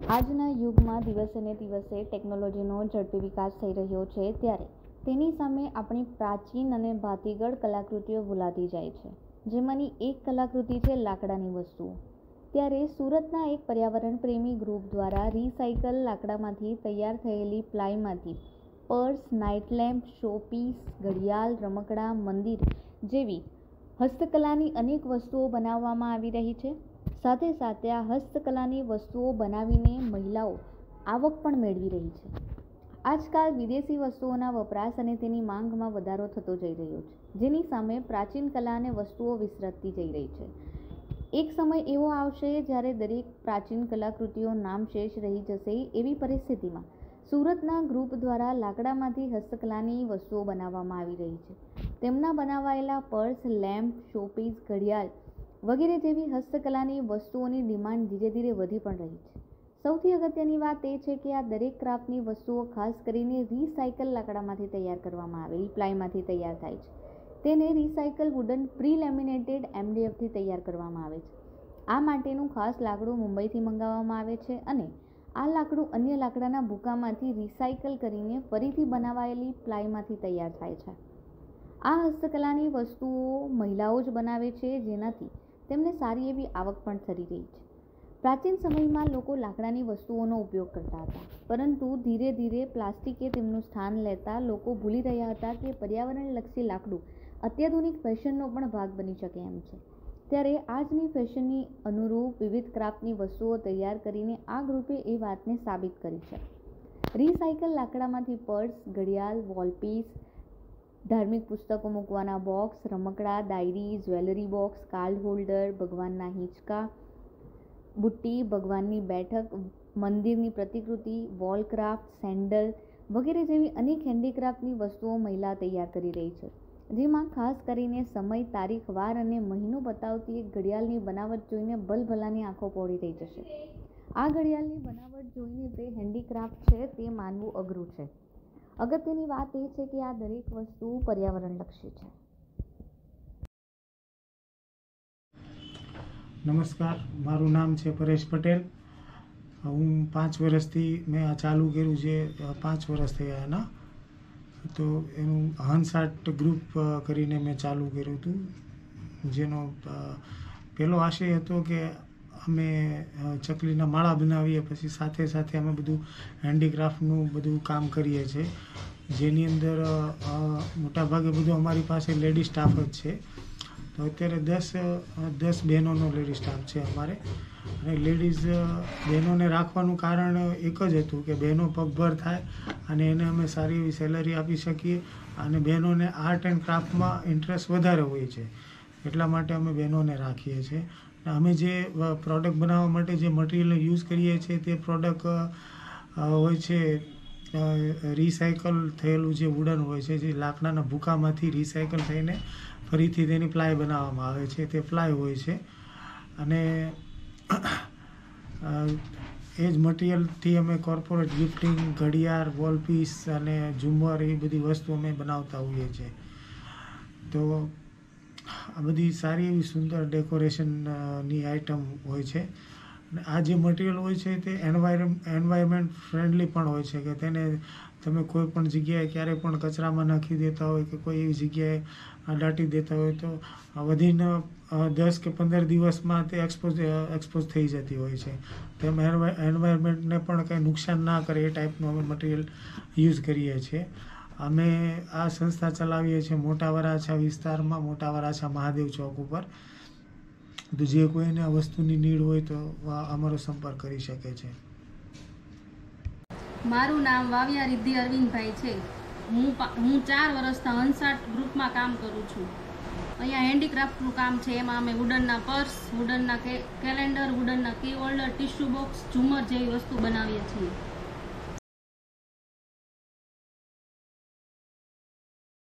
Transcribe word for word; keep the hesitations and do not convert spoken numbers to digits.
આજના યુગમાં દિવસે ને દિવસે ટેકનોલોજીનો ઝડપી વિકાસ થઈ રહ્યો છે, ત્યારે તેની સામે આપણી પ્રાચીન અને ભાતીગળ કલાકૃતિઓ ભૂલાતી જાય છે, જેમાંની એક કલાકૃતિ છે લાકડાની વસ્તુઓ. ત્યારે સુરતના એક પર્યાવરણ પ્રેમી ગ્રુપ દ્વારા રિસાયકલ લાકડામાંથી તૈયાર થયેલી પ્લાયમાંથી પર્સ, નાઇટ લેમ્પ, શોપીસ, ઘડિયાળ, રમકડાં, મંદિર જેવી હસ્તકલાની અનેક વસ્તુઓ બનાવવામાં આવી રહી છે. સાથે સાથે આ હસ્તકલાની વસ્તુઓ બનાવીને મહિલાઓ આવક પણ મેળવી રહી છે. આજકાલ વિદેશી વસ્તુઓના વપરાશ અને તેની માંગમાં વધારો થતો જઈ રહ્યો છે, જેની સામે પ્રાચીન કલા અને વસ્તુઓ વિસરતી જઈ રહી છે. એક સમય એવો આવશે જ્યારે દરેક પ્રાચીન કલાકૃતિઓ નામશેષ રહી જશે. એવી પરિસ્થિતિમાં સુરતના ગ્રુપ દ્વારા લાકડામાંથી હસ્તકલાની વસ્તુઓ બનાવવામાં આવી રહી છે. તેમના બનાવાયેલા પર્સ, લેમ્પ, શોપીસ, ઘડિયાળ વગેરે જેવી હસ્તકલાની વસ્તુઓની ડિમાન્ડ ધીરે ધીરે વધી પણ રહી છે. સૌથી અગત્યની વાત એ છે કે આ દરેક ક્રાફ્ટની વસ્તુઓ ખાસ કરીને રિસાયકલ લાકડામાંથી તૈયાર કરવામાં આવેલી પ્લાયમાંથી તૈયાર થાય છે. તેને રિસાયકલ વુડન પ્રી લેમિનેટેડ એમડીએફથી તૈયાર કરવામાં આવે છે. આ માટેનું ખાસ લાકડું મુંબઈથી મંગાવવામાં આવે છે અને આ લાકડું અન્ય લાકડાના ભૂકામાંથી રિસાયકલ કરીને ફરીથી બનાવાયેલી પ્લાયમાંથી તૈયાર થાય છે. આ હસ્તકલાની વસ્તુઓ મહિલાઓ જ બનાવે છે, જેનાથી તેમને સારી એવી આવક પણ થઈ રહી છે. પ્રાચીન સમયમાં લોકો લાકડાની વસ્તુઓનો ઉપયોગ કરતા હતા, પરંતુ ધીરે ધીરે પ્લાસ્ટિકે તેમનું સ્થાન લેતા લોકો ભૂલી રહ્યા હતા કે પર્યાવરણલક્ષી લાકડું અત્યાધુનિક ફેશનનો પણ ભાગ બની શકે એમ છે. ત્યારે આજની ફેશનની અનુરૂપ વિવિધ ક્રાફ્ટની વસ્તુઓ તૈયાર કરીને આ ગ્રુપે એ વાતને સાબિત કરી છે. રિસાયકલ લાકડામાંથી પર્સ, ઘડિયાળ, વોલપીસ, ધાર્મિક પુસ્તકો મૂકવાના બોક્સ, રમકડાં, diary, jewellery box, card holder, ભગવાનના હિંચકા, બુટ્ટી, ભગવાનની બેઠક, મંદિરની પ્રતિકૃતિ, વોલ ક્રાફ્ટ, સેન્ડલ વગેરે જેવી અનેક હેન્ડીક્રાફ્ટની વસ્તુઓ મહિલા તૈયાર કરી રહી છે. જેમાં ખાસ કરીને સમય, તારીખ, વાર અને મહિનો બતાવતી એક ઘડિયાળની બનાવટ જોઈને ભલભલાની આંખો પહોળી થઈ જશે. આ ઘડિયાળની બનાવટ જોઈને તે હેન્ડીક્રાફ્ટ છે તે માનવું અઘરું છે. અગત્યની વાત એ છે કે આ દરેક વસ્તુ પર્યાવરણલક્ષી છે. નમસ્કાર, મારું નામ છે પરેશ પટેલ. હું પાંચ વર્ષથી મેં આ ચાલુ કર્યું છે, પાંચ વર્ષ થયા એના. તો એનું હંસાટ ગ્રુપ કરીને મેં ચાલુ કર્યું હતું, જેનો પહેલો આશય હતો કે અમે ચકલીના માળા બનાવીએ, પછી સાથે સાથે અમે બધું હેન્ડીક્રાફ્ટનું બધું કામ કરીએ છીએ, જેની અંદર મોટાભાગે બધું અમારી પાસે લેડી સ્ટાફ જ છે. તો અત્યારે દસ દસ બહેનોનો લેડી સ્ટાફ છે અમારે. અને લેડીઝ બહેનોને રાખવાનું કારણ એક જ હતું કે બહેનો પગભર થાય અને એને અમે સારી એવી સેલરી આપી શકીએ. અને બહેનોને આર્ટ એન્ડ ક્રાફ્ટમાં ઇન્ટરેસ્ટ વધારે હોય છે, એટલા માટે અમે બહેનોને રાખીએ છીએ. અમે જે પ્રોડક્ટ બનાવવા માટે જે મટીરિયલ યુઝ કરીએ છીએ તે પ્રોડક્ટ હોય છે રિસાયકલ થયેલું જે વુડન હોય છે, જે લાકડાના ભૂકામાંથી રિસાયકલ થઈને ફરીથી તેની પ્લાય બનાવવામાં આવે છે, તે પ્લાય હોય છે. અને એ જ મટીરિયલથી અમે કોર્પોરેટ ગિફ્ટિંગ, ઘડિયાળ, વોલપીસ અને ઝુમ્મર એ બધી વસ્તુ અમે બનાવતા હોઈએ છીએ. તો આ બધી સારી એવી સુંદર ડેકોરેશનની આઇટમ હોય છે. અને આ જે મટીરિયલ હોય છે તે એન્વાયરમેન્ટ એન્વાયરમેન્ટ ફ્રેન્ડલી પણ હોય છે, કે તેને તમે કોઈ પણ જગ્યાએ ક્યારેય પણ કચરામાં નાખી દેતા હોય કે કોઈ એવી જગ્યાએ દાટી દેતા હોય તો વધીને દસ કે પંદર દિવસમાં તે એક્સપોઝ એક્સપોઝ થઈ જતી હોય છે. તેમ એન્વાયરમેન્ટને પણ કંઈ નુકસાન ના કરે એ ટાઈપનું અમે મટીરિયલ યુઝ કરીએ છીએ. અમે આ સંસ્થા ચલાવીએ છીએ મોટા વરાછા વિસ્તારમાં, મોટા વરાછા મહાદેવ ચોક ઉપર. તો જે કોઈને આ વસ્તુની નીડ હોય તો અમારો સંપર્ક કરી શકે છે. મારું નામ વાવિયા રિદ્ધિ અરવિંદભાઈ છે. હું હું ચાર વર્ષથી હંસાટ ગ્રુપમાં કામ કરું છું. અહીંયા હેન્ડીક્રાફ્ટનું કામ છે. એમાં અમે વુડનના પર્સ, વુડનના કેલેન્ડર, વુડનના કી હોલ્ડર, ટિશ્યુ બોક્સ, ઝુમર જેવી વસ્તુ બનાવીએ છીએ.